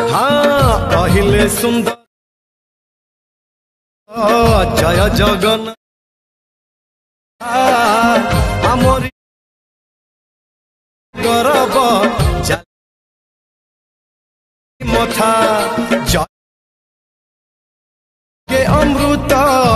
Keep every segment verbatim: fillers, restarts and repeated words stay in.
हाँ कहले सुंदर जय जगन आमरी गरब मथा जय के अमृत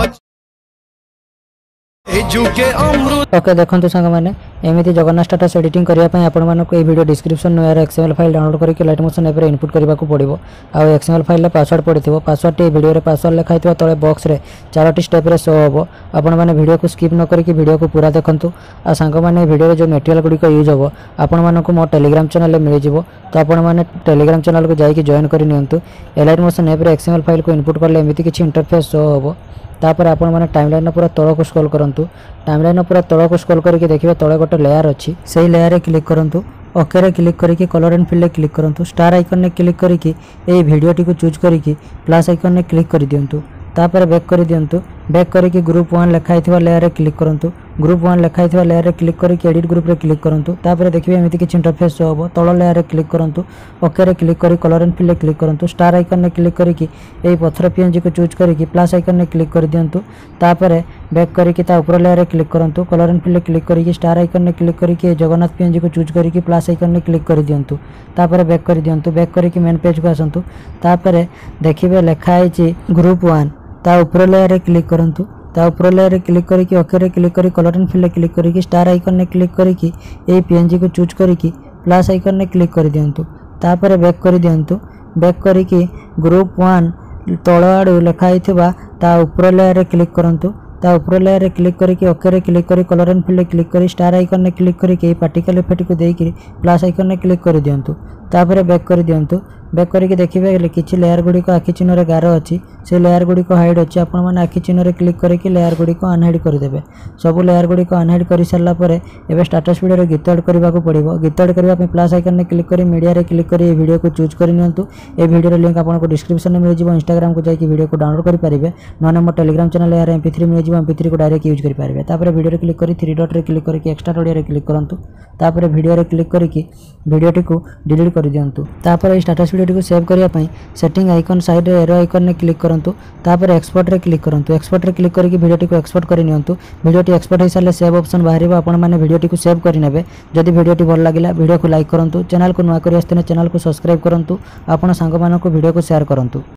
ओके देखो सांग मैंने एमती जगन्नाथ स्टाटस एडिटिंग करने आपको वीडियो डिस्क्रिप्शन नुआर एक्सएमएल फाइल डाउनलोड करके लाइट मोशन एप इनपुट करने को पड़ो आउ एक्सएमएल फाइल पासवर्ड पड़ो पासवर्ड टी वीडियो पासवर्ड लिखाई तले बॉक्स रे चारोटी स्टेप रे शो हम आपण मैंने वीडियो को स्किप न करके वीडियो को पूरा देखूँ आ सांग मैंने वीडियो जो मटेरियल गुड़िक यूज हम आपण को मो टेलीग्राम चैनल मिल जाव तो आपण मैंने टेलीग्राम चैनल को जाकि जॉइन कर नियंतु light motion app XML file को इनपुट कले एमती किसी इंटरफेस शो हम तापर आपण मैंने टाइमलाइन पूरा तल को स्क्रॉल करंतु टाइमलाइन पूरा तल को स्क्रॉल करके देखिए तले गोटे लेयर अच्छी से लेयर रे क्लिक करंतु ओके रे क्लिक करके कलर एंड फिल क्लिक करंतु स्टार आइकन ने क्लिक करके ए वीडियोटी को चूज करके प्लस आइकन ने क्लिक कर दियंतु तापर बैक कर दियंतु बैक करके ग्रुप वन लिखाई लेयर रे क्लिक करंतु ग्रुप वन लिखाई लेयर रे क्लिक करके एडिट ग्रुप रे क्लिक करंतु तापर देखिए एमती किसी इंटरफेस शो हम तल लेयर रे क्लिक करंतु ओके रे क्लिक कर कलर एंड फिल क्लिक करंतु स्टार आइकन ने क्लिक करके ए पत्थर पीएनजी को चूज करके प्लस आइकन ने क्लिक कर दियंतु तापर बैक करके ता ऊपर लेयर रे क्लिक करंतु कलर एंड फिल क्लिक करके स्टार आइकन ने क्लिक करके जगन्नाथ पीएनजी को चूज करके प्लस आइकन ने क्लिक कर दियंतु तापर बैक कर दियंतु बैक करके मेन पेज को आसंतु तापर देखिबे लिखाई छि ग्रुप वन ता ऊपर लेयर रे क्लिक करंतु ता ऊपर लेयर रे क्लिक करके ओके रे क्लिक करी कलर एंड फिल क्लिक करके स्टार आइकन ने क्लिक करके ए पीएनजी को चूज करके प्लस आइकन ने क्लिक कर दियंतु तापर बैक कर दियंतु बैक करके ग्रुप वन तळ आडू लिखाई थिबा ता ऊपर लेयर रे क्लिक करंतु ता ऊपर लेयर रे क्लिक करके ओके रे क्लिक करी कलर एंड फिल क्लिक करी स्टार आइकन ने क्लिक करके पार्टिकल इफेक्ट को देकी प्लस आइकन ने क्लिक कर दियंतु तापर बैक कर दियंतु बैक करके देखिए किसी लेयर गुड़िक आखि चिन्ह गार अच्छी से लेयर गुड़िक हाइड अच्छी आपण मैंने आखि चिन्ह क्लिक करके लेयर गुड़िक अनहाइड करदे सब लेयर गुड़िक अनहाइड कर सारापर एवं स्टाटस वीडियो गीत ऐड करने को पड़ो गीत ऐड करने प्लस आइकन ने क्लिक कर मीडिया रे क्लिक कर वीडियो को चूज कर नियंतु ए वीडियो लिंक आपको डिस्क्रिप्शन में मिल जाए इंस्टाग्राम को जाकि वीडियो को डाउनलोड करेंगे ना मो टेलीग्राम चैनल यार एम पी थ्री मिल जाए एम पी थ्री को डायरेक्ट यूज करेंगे तापर वीडियो क्लिक कर थ्री डॉट रे क्लिक करके एक्स्ट्रा ऑडियो रे क्लिक करंतु तापर वीडियो रे क्लिक करके वीडियोटी को डिलीट कर दियंतु तापर स्टाटस वीडियो को सेव करने सेटिंग आइकन साइड रे एरो आइकन ने क्लिक करंतु तापर एक्सपोर्ट रे क्लिक करंतु एक्सपोर्ट रे क्लिक करके वीडियोटी को एक्सपोर्ट कर नियंतु वीडियोटी एक्सपोर्ट हो सारे सेव ऑप्शन बाहर आपण मैंने वीडियोटी को सेव कर नेबे जदि वीडियोटी भल लागिला वीडियो को लाइक करंतु चैनल को नुआ करी आस्ते चैनल को सब्सक्राइब करंतु आपण सांग मानको वीडियो को शेयर करंतु।